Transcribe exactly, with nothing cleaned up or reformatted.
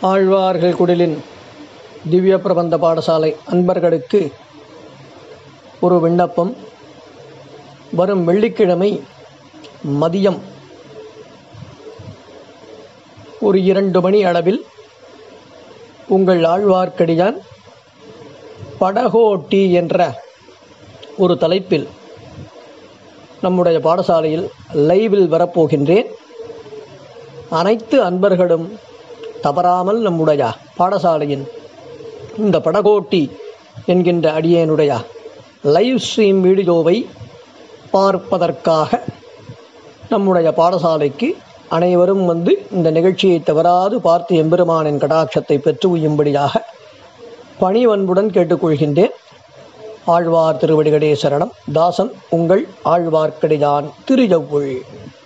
ஆழ்வார்கள் குடிலின் திவ்ய பிரபந்த பாடசாலை அன்பர்களுக்கு ஒரு விண்ணப்பம். வரும் வெள்ளிக்கிழமை மதியம் ஒரு இரண்டு மணி அளவில் உங்கள் ஆழ்வார்க்கடியான் படகோட்டி என்ற ஒரு தலைப்பில் நம்முடைய பாடசாலையில் லைவில் வரப்போகின்றேன். அனைத்து அன்பர்களும் தவறாமல் நம்முடைய பாடசாலையின் இந்த படகோட்டி என்கின்ற அடியேனுடைய லைவ் ஸ்ட்ரீம் வீடியோவை பார்ப்பதற்காக நம்முடைய பாடசாலைக்கு அனைவரும் வந்து இந்த நிகழ்ச்சியை தவறாது பார்த்து எம்பெருமானின் கடாட்சத்தை பெற்று உய்யும்படியாக பணிவன்புடன் கேட்டுக்கொள்கின்றேன். ஆழ்வார் திருவடிகளே சரணம். தாசன் உங்கள் ஆழ்வார்க்கடியான் திருஜவ்வுள்.